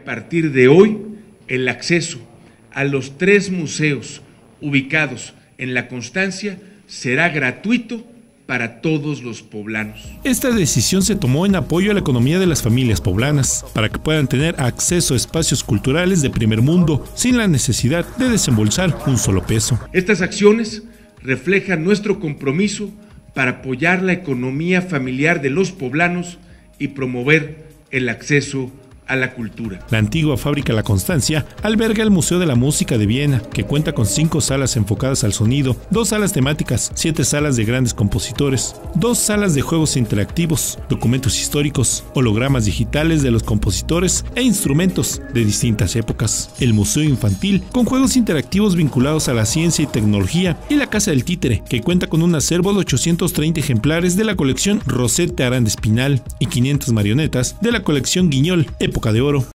partir de hoy, el acceso a los 3 museos ubicados en La Constancia será gratuito para todos los poblanos. Esta decisión se tomó en apoyo a la economía de las familias poblanas, para que puedan tener acceso a espacios culturales de primer mundo, sin la necesidad de desembolsar un solo peso. Estas acciones reflejan nuestro compromiso para apoyar la economía familiar de los poblanos y promover el acceso a la cultura. La antigua fábrica La Constancia alberga el Museo de la Música de Viena, que cuenta con 5 salas enfocadas al sonido, 2 salas temáticas, 7 salas de grandes compositores, 2 salas de juegos interactivos, documentos históricos, hologramas digitales de los compositores e instrumentos de distintas épocas. El Museo Infantil, con juegos interactivos vinculados a la ciencia y tecnología, y la Casa del Títere, que cuenta con un acervo de 830 ejemplares de la colección Rosette Aranda Espinal y 500 marionetas de la colección Guiñol, época de oro.